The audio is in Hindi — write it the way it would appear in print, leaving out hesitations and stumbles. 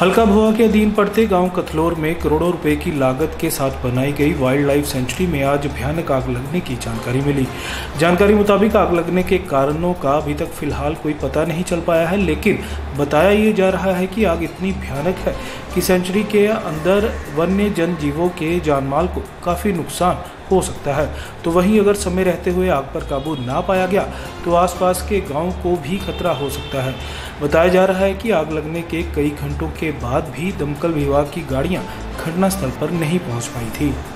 हल्का भुआ के अधीन पड़ते गांव कथलोर में करोड़ों रुपए की लागत के साथ बनाई गई वाइल्ड लाइफ सेंचुरी में आज भयानक आग लगने की जानकारी मिली। जानकारी मुताबिक आग लगने के कारणों का अभी तक फिलहाल कोई पता नहीं चल पाया है, लेकिन बताया ये जा रहा है कि आग इतनी भयानक है कि सेंचुरी के अंदर वन्य जन जीवों के जानमाल को काफ़ी नुकसान हो सकता है। तो वहीं अगर समय रहते हुए आग पर काबू ना पाया गया तो आसपास के गांव को भी खतरा हो सकता है। बताया जा रहा है कि आग लगने के कई घंटों के बाद भी दमकल विभाग की गाड़ियां घटनास्थल पर नहीं पहुंच पाई थी।